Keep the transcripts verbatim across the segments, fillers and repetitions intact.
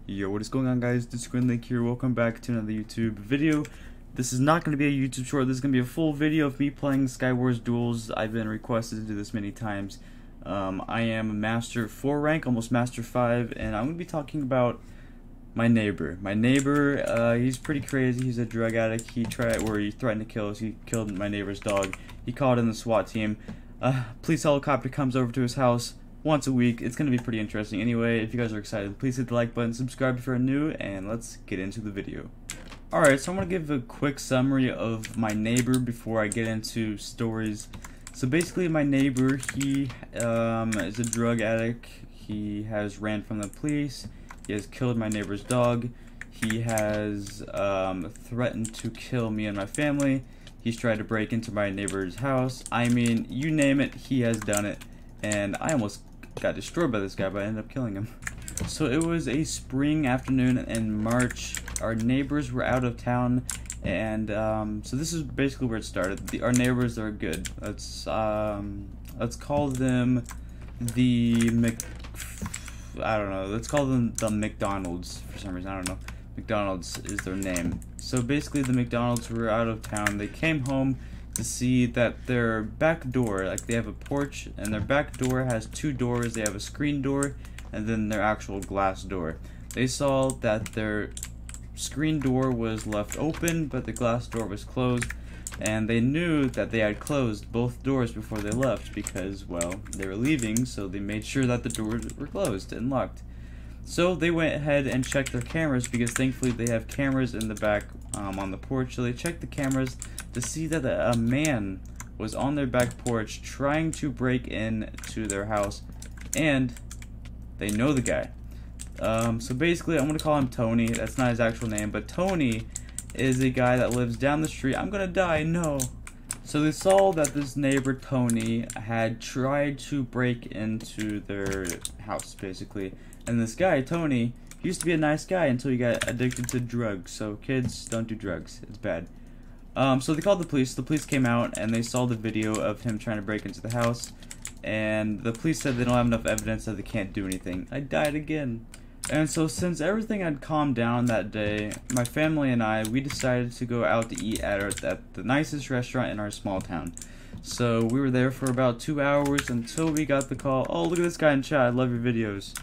Yo, what is going on, guys? This is Link here. Welcome back to another YouTube video. This is not going to be a YouTube short. This is going to be a full video of me playing SkyWars Duels. I've been requested to do this many times. Um, I am a Master four rank, almost Master five, and I'm going to be talking about my neighbor. My neighbor, uh, he's pretty crazy. He's a drug addict. He tried, or he threatened to kill us. He killed my neighbor's dog. He called in the SWAT team. Uh, police helicopter comes over to his house once a week. It's going to be pretty interesting. Anyway, if you guys are excited, please hit the like button, subscribe if you're new, and let's get into the video. Alright, so I'm going to give a quick summary of my neighbor before I get into stories. So basically, my neighbor, he um, is a drug addict. He has ran from the police. He has killed my neighbor's dog. He has um, threatened to kill me and my family. He's tried to break into my neighbor's house. I mean, you name it, he has done it. And I almost got destroyed by this guy, but I ended up killing him. So it was a spring afternoon in March. Our neighbors were out of town, and um, so this is basically where it started. The, our neighbors are good. Let's um, let's call them the Mc. I don't know. Let's call them the McDonald's for some reason. I don't know. McDonald's is their name. So basically, the McDonald's were out of town. They came home to see that their back door, like they have a porch, and their back door has two doors. They have a screen door and then their actual glass door. They saw that their screen door was left open, but the glass door was closed, and they knew that they had closed both doors before they left because, well, they were leaving, so they made sure that the doors were closed and locked. So they went ahead and checked their cameras, because thankfully they have cameras in the back um, on the porch. So they checked the cameras to see that a man was on their back porch trying to break into their house, and they know the guy. Um, so basically, I'm going to call him Tony. That's not his actual name, but Tony is a guy that lives down the street. I'm going to die, no. So they saw that this neighbor, Tony, had tried to break into their house, basically. And this guy, Tony, used to be a nice guy until he got addicted to drugs. So kids, don't do drugs. It's bad. Um, so they called the police. The police came out, and they saw the video of him trying to break into the house. And the police said they don't have enough evidence, that they can't do anything. I died again. And so since everything had calmed down that day, my family and I, we decided to go out to eat at, our, at the nicest restaurant in our small town. So we were there for about two hours until we got the call. Oh, look at this guy in chat. I love your videos.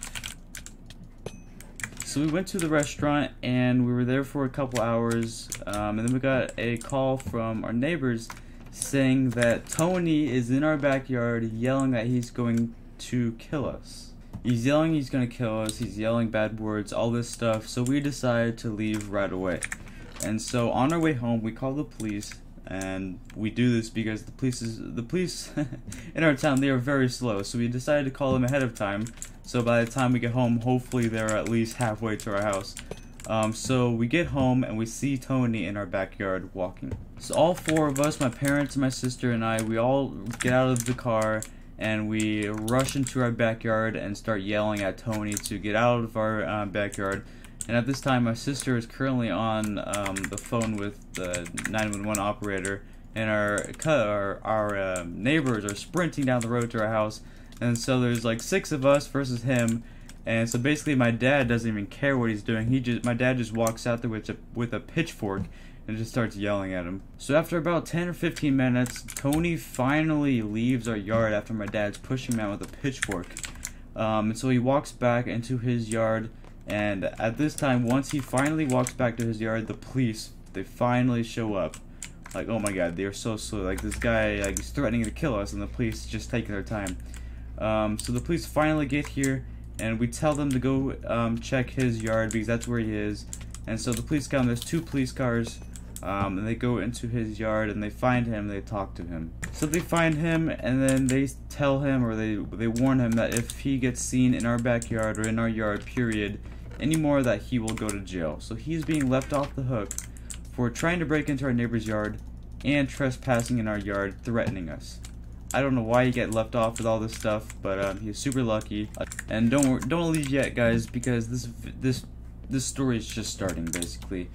So we went to the restaurant, and we were there for a couple hours, um, and then we got a call from our neighbors saying that Tony is in our backyard yelling that he's going to kill us. He's yelling he's going to kill us, he's yelling bad words, all this stuff, so we decided to leave right away. And so on our way home, we called the police, and we do this because the police is, the police in our town, they are very slow, so we decided to call them ahead of time, so by the time we get home, hopefully they're at least halfway to our house. Um, so we get home, and we see Tony in our backyard walking. So all four of us, my parents, my sister, and I, we all get out of the car, and we rush into our backyard and start yelling at Tony to get out of our uh, backyard. And at this time, my sister is currently on um, the phone with the nine one one operator, and our our, our uh, neighbors are sprinting down the road to our house. And so there's like six of us versus him. And so basically, my dad doesn't even care what he's doing. He just, my dad just walks out there with a with a pitchfork and just starts yelling at him. So after about ten or fifteen minutes, Tony finally leaves our yard after my dad's pushing him out with a pitchfork. Um, and so he walks back into his yard, and at this time, once he finally walks back to his yard, the police, they finally show up. Like, oh my god, they are so slow. Like, this guy, like, he's threatening to kill us, and the police just taking their time. Um, so the police finally get here, and we tell them to go um, check his yard because that's where he is. And so the police come, there's two police cars, um, and they go into his yard, and they find him, they talk to him. So they find him, and then they tell him, or they, they warn him that if he gets seen in our backyard, or in our yard, period, anymore, that he will go to jail. So he's being left off the hook for trying to break into our neighbor's yard, and trespassing in our yard, threatening us. I don't know why he got left off with all this stuff, but um, he's super lucky. And don't don't leave yet, guys, because this this this story is just starting, basically.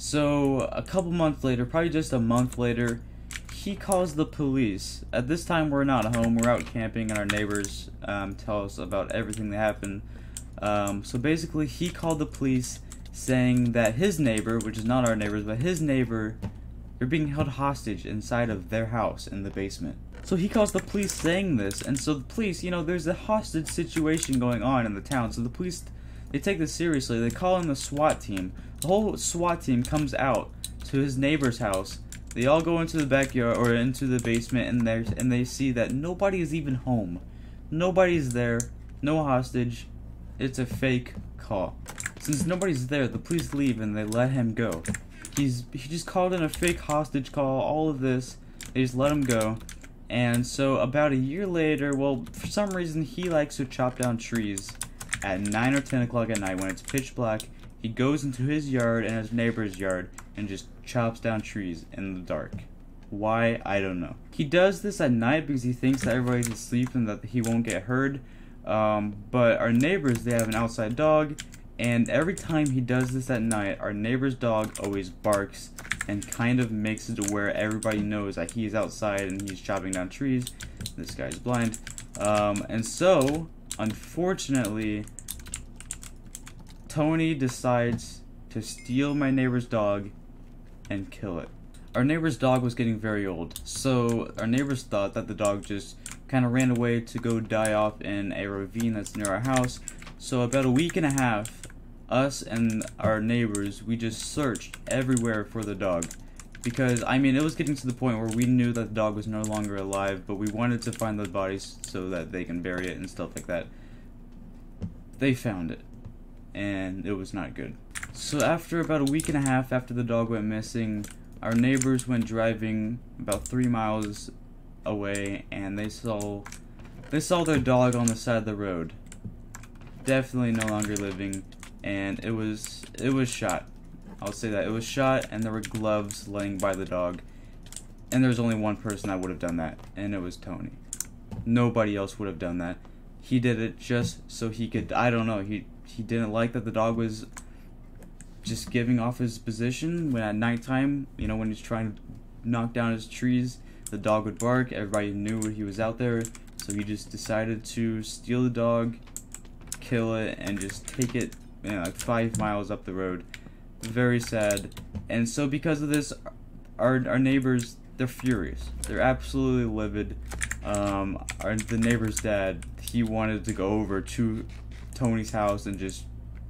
So a couple months later, probably just a month later, he calls the police. At this time, we're not home. We're out camping, and our neighbors um, tell us about everything that happened. Um, so basically, he called the police saying that his neighbor, which is not our neighbors, but his neighbor, they're being held hostage inside of their house in the basement. So he calls the police saying this, and so the police, you know, there's a hostage situation going on in the town, so the police, they take this seriously. They call in the SWAT team. The whole SWAT team comes out to his neighbor's house. They all go into the backyard, or into the basement, and they and they see that nobody is even home. Nobody's there, no hostage. It's a fake call. Since nobody's there, the police leave and they let him go. He's he just called in a fake hostage call, all of this. They just let him go. And so about a year later, well, for some reason he likes to chop down trees at nine or ten o'clock at night when it's pitch black. He goes into his yard and his neighbor's yard and just chops down trees in the dark. Why? I don't know. He does this at night because he thinks that everybody's asleep and that he won't get heard. Um, but our neighbors, they have an outside dog, and every time he does this at night, our neighbor's dog always barks and kind of makes it to where everybody knows that he's outside and he's chopping down trees. This guy's blind. Um, and so, unfortunately, Tony decides to steal my neighbor's dog and kill it. Our neighbor's dog was getting very old, so our neighbors thought that the dog just kind of ran away to go die off in a ravine that's near our house. So about a week and a half, us and our neighbors, we just searched everywhere for the dog. Because, I mean, it was getting to the point where we knew that the dog was no longer alive, but we wanted to find the bodies so that they can bury it and stuff like that. They found it, and it was not good. So after about a week and a half after the dog went missing, our neighbors went driving about three miles away, and they saw they saw their dog on the side of the road, definitely no longer living, and it was it was shot. I'll say that it was shot, and there were gloves laying by the dog, and there was only one person that would have done that, and it was Tony. Nobody else would have done that. He did it just so he could, I don't know, he he didn't like that the dog was just giving off his position when at nighttime, you know, when he's trying to knock down his trees, the dog would bark. Everybody knew he was out there, so he just decided to steal the dog, kill it, and just take it, you know, like five miles up the road. Very sad. And so because of this, our our neighbors, they're furious. They're absolutely livid. Um, our the neighbor's dad, he wanted to go over to Tony's house and just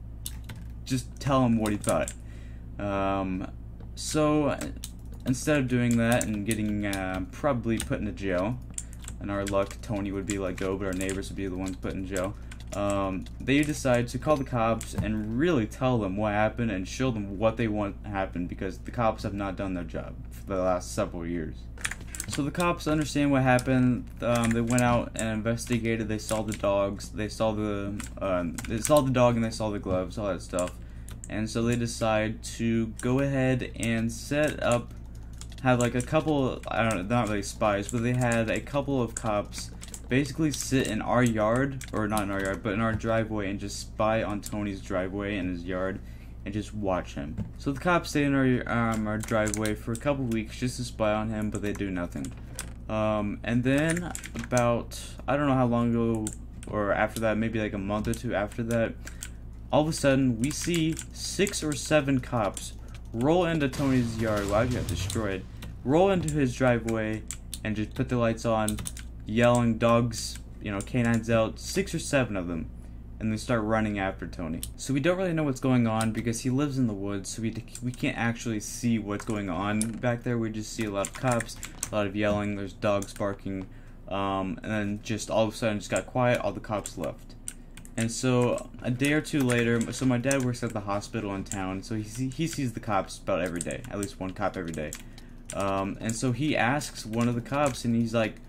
just tell him what he thought. Um, so instead of doing that and getting uh, probably put into jail, and our luck, Tony would be let go, but our neighbors would be the ones put in jail. Um, they decide to call the cops and really tell them what happened and show them what they want to happen, because the cops have not done their job for the last several years. So the cops understand what happened. Um, they went out and investigated. They saw the dogs. They saw the uh, they saw the dog and they saw the gloves, all that stuff. And so they decide to go ahead and set up, have like a couple, I don't know, not really spies, but they had a couple of cops basically sit in our yard, or not in our yard, but in our driveway, and just spy on Tony's driveway and his yard, and just watch him. So the cops stay in our um, our driveway for a couple weeks just to spy on him, but they do nothing. Um, and then about, I don't know how long ago, or after that, maybe like a month or two after that, all of a sudden we see six or seven cops roll into Tony's yard. Wow, you got destroyed. Roll into his driveway and just put the lights on, yelling, dogs, you know, canines out, six or seven of them, and they start running after Tony. So we don't really know what's going on because he lives in the woods, so we we can't actually see what's going on back there. We just see a lot of cops, a lot of yelling, there's dogs barking, um, and then just all of a sudden just got quiet, all the cops left. And so a day or two later, so my dad works at the hospital in town, so he, he sees the cops about every day, at least one cop every day. Um, and so he asks one of the cops, and he's like,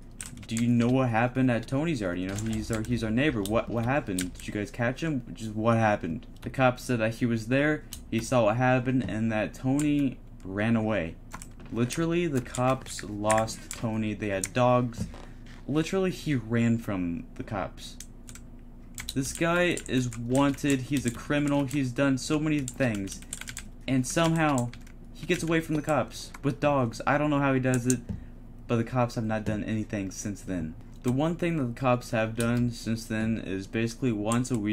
do you know what happened at Tony's yard? You know, he's our he's our neighbor. What what happened? Did you guys catch him? Just what happened? The cop said that he was there, he saw what happened, and that Tony ran away. Literally, the cops lost Tony. They had dogs. Literally, he ran from the cops. This guy is wanted. He's a criminal. He's done so many things, and somehow he gets away from the cops with dogs. I don't know how he does it, but the cops have not done anything since then. The one thing that the cops have done since then is basically once a week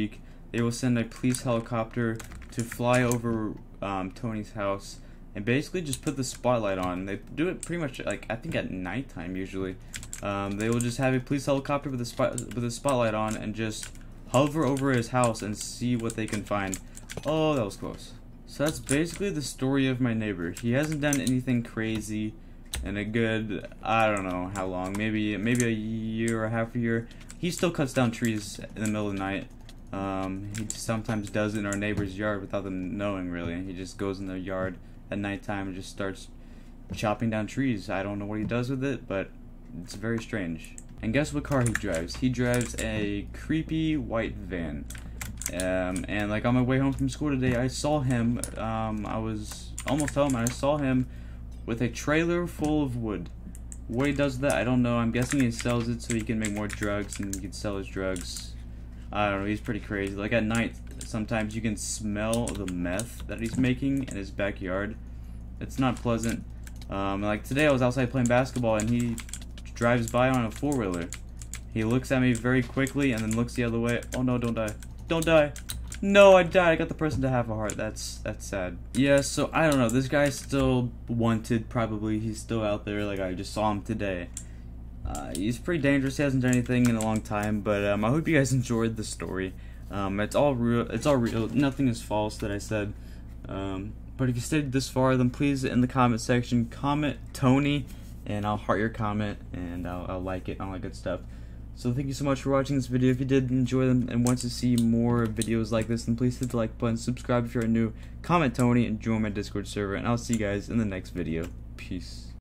they will send a police helicopter to fly over um, Tony's house and basically just put the spotlight on. They do it pretty much like I think at nighttime usually. Um, they will just have a police helicopter with a spot with a spotlight on and just hover over his house and see what they can find. Oh, that was close. So that's basically the story of my neighbor. He hasn't done anything crazy in a good, I don't know how long, maybe maybe a year or half a year. He still cuts down trees in the middle of the night. Um, he sometimes does it in our neighbor's yard without them knowing, really. He just goes in their yard at nighttime and just starts chopping down trees. I don't know what he does with it, but it's very strange. And guess what car he drives? He drives a creepy white van. Um, and like on my way home from school today, I saw him, um, I was almost home, and I saw him with a trailer full of wood. What he does with that, I don't know. I'm guessing he sells it so he can make more drugs and he can sell his drugs. I don't know, he's pretty crazy. Like at night, sometimes you can smell the meth that he's making in his backyard. It's not pleasant. Um, like today I was outside playing basketball and he drives by on a four-wheeler. He looks at me very quickly and then looks the other way. Oh no, don't die. Don't die. No, I died. I got the person to have a heart. That's that's sad. Yeah, so I don't know. This guy's still wanted, probably. He's still out there. Like, I just saw him today. Uh, he's pretty dangerous. He hasn't done anything in a long time. But um, I hope you guys enjoyed the story. Um, it's all real. It's all real. Nothing is false that I said. Um, but if you stayed this far, then please, in the comment section, comment Tony, and I'll heart your comment, and I'll, I'll like it, and all that good stuff. So thank you so much for watching this video. If you did enjoy them and want to see more videos like this, then please hit the like button, subscribe if you're new, comment Tony, and join my Discord server, and I'll see you guys in the next video. Peace.